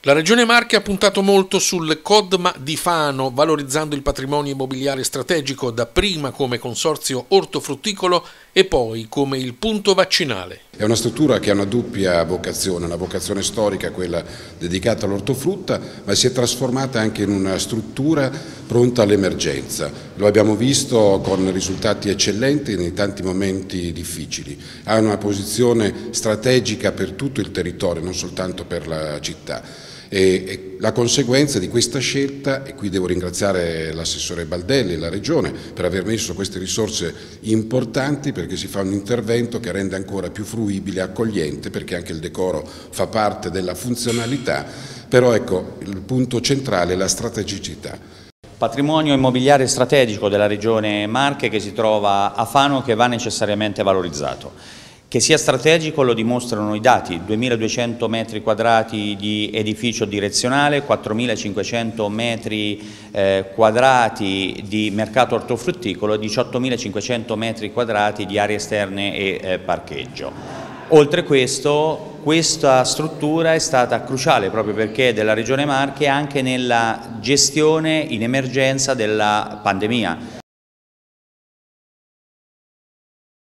La Regione Marche ha puntato molto sul CODMA di Fano, valorizzando il patrimonio immobiliare strategico dapprima come consorzio ortofrutticolo e poi come il punto vaccinale. È una struttura che ha una doppia vocazione, una vocazione storica, quella dedicata all'ortofrutta, ma si è trasformata anche in una struttura pronta all'emergenza. Lo abbiamo visto con risultati eccellenti nei tanti momenti difficili. Ha una posizione strategica per tutto il territorio, non soltanto per la città. E la conseguenza di questa scelta, e qui devo ringraziare l'assessore Baldelli e la Regione per aver messo queste risorse importanti, perché si fa un intervento che rende ancora più fruibile e accogliente, perché anche il decoro fa parte della funzionalità, però ecco, il punto centrale è la strategicità. Patrimonio immobiliare strategico della Regione Marche che si trova a Fano, che va necessariamente valorizzato. Che sia strategico lo dimostrano i dati: 2.200 metri quadrati di edificio direzionale, 4.500 metri quadrati di mercato ortofrutticolo e 18.500 metri quadrati di aree esterne e parcheggio. Oltre a questo, questa struttura è stata cruciale proprio perché della Regione Marche anche nella gestione in emergenza della pandemia.